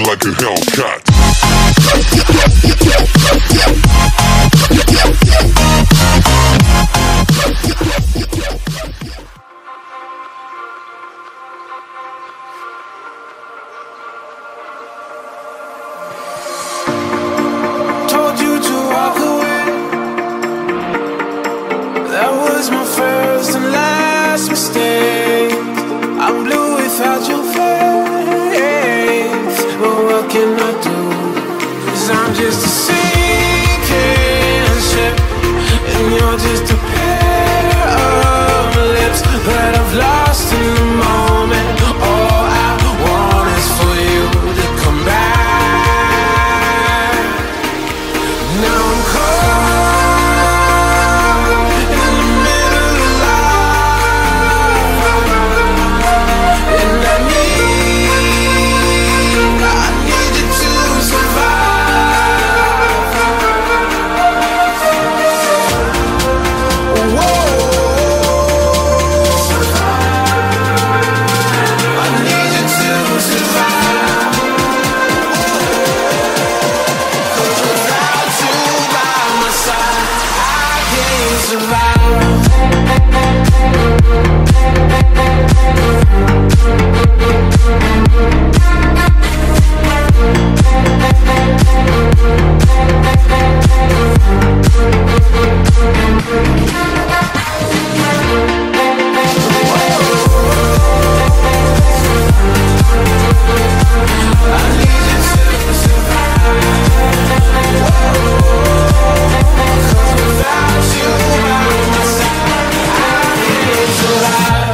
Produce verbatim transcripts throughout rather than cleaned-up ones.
me like a Hellcat. Told you to walk away. That was my first and last mistake. I'm blue without your face. But what can I do? 'Cause I'm just a sinking ship, and you're just a pair of lips that I've lost in the moment. All I want is for you to come back. Now I'm caught in the middle of life, and I need, I need you to survive. Whoa, I need you to survive. 'Cause without you by my side, I can't survive. I need you to survive. 'Cause without you by my side, I can't survive.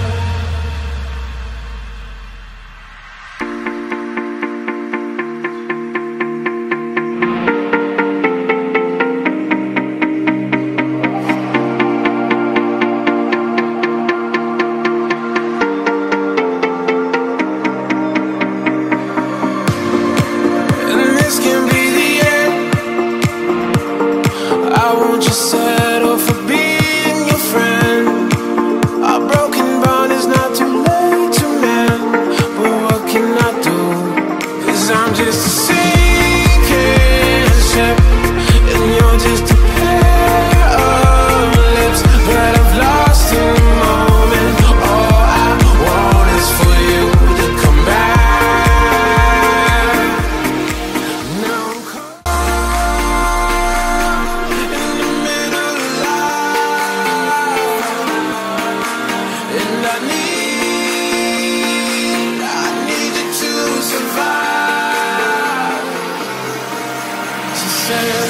And this can be the end. I won't just settle for being your friend. Our broken bond is not too late to mend. But what can I do? 'Cause I'm just a sinking ship, and you're just a pair of lips that I've lost in the moment. All I want is for you to come back. Now I'm caught in the middle of life, and I need, I need you to survive. So say